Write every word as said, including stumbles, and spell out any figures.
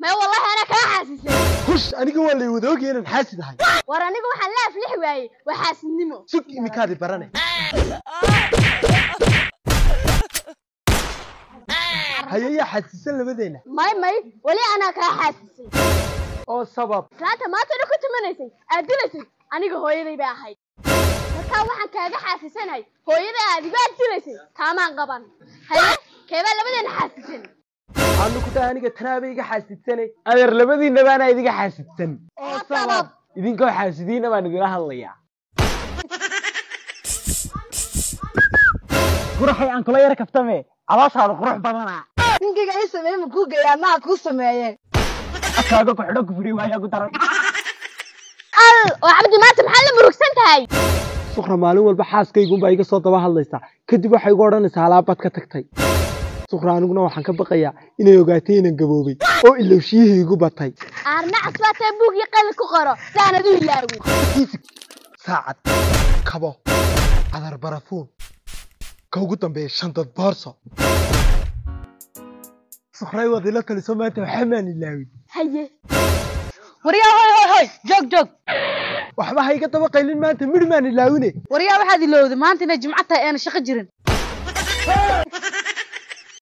ما والله أنا كحاسس خش أنا قول لي وذوقي أنا حاسد هاي وراني قو حلا فلح واي وحاسس نمو سك مكادي براني هيا حاسسين لبدينا ماي ماي ولي أنا كحاسس أو السبب ثلاثة ما ترى كنت منسي أدلسي أنا قو هوي ذي بأحي marka waxaan kaaga xaasisanahay hooyada aad iga dilaysay kaamaan qaban haye keeba labadeena xaasisan aanu ku tahay aniga tanaabay iga xaasisane adeer labadiina baana idiga xaasisan oo sabab idinkoo xaasidiina baan idila hadlayaa quraxay aan kula yar kaftame alaashaada qurux badana ninkiga ay sameeyay ma ku geeyaa ma ku sameeyay akaaga ku xidho ku furi waaya ku daran al oo abdi maanta maxaa la murugsan tahay sukhra maalin walba xaaskaygu baa iga soo daba hadlaysaa kadib waxay igu odhanaysaa alaabad ka tagtay sukhra aniguna waxaan ka baqayaa inay ogaatay inaan gaboobay oo ilowshiyihii igu batay aarna asbaatay buug iyo qalin ku qoro saanad u ilaawin saacad kabo adar barafuun ka ugu dambeeya shantad boorso sukhray wadila taliso maanta waxaa maan ilaawin haye wariyaa hoy hoy hoy joog joog waxba ha iga daba qaylin maanta midh maan ilaawine wariyaa waxaad ilowday maanta inay jimco tahay aan shaqo jirin